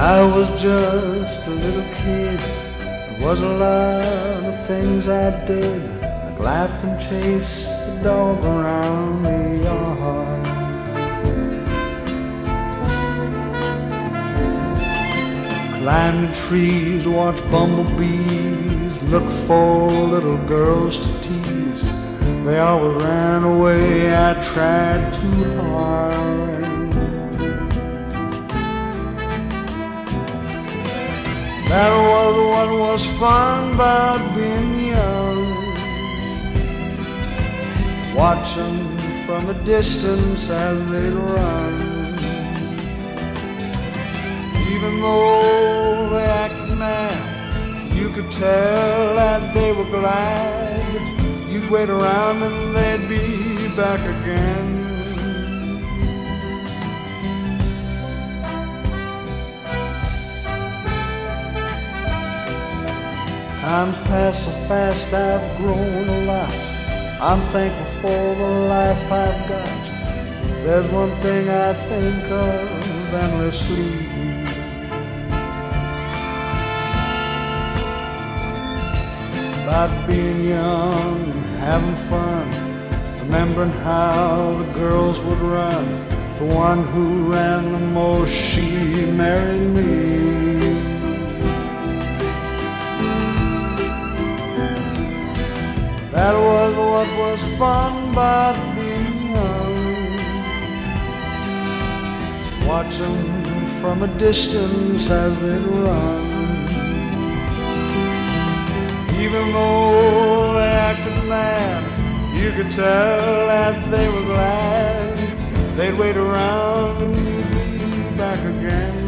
I was just a little kid. There was a lot of things I did, like laugh and chase the dog around the yard. Climb the trees, watch bumblebees, look for little girls to tease. They always ran away, I tried too hard. That was what was fun about being young. Watch them from a distance as they'd run. Even though they acted mad, you could tell that they were glad. You'd wait around and they'd be back again. Time's passed so fast, I've grown a lot. I'm thankful for the life I've got. There's one thing I think of endlessly. About being young and having fun, remembering how the girls would run. The one who ran the most, she married me. That was what was fun about being young. Watch them from a distance as they'd run. Even though they acted mad, you could tell that they were glad. They'd wait around and you'd be back again.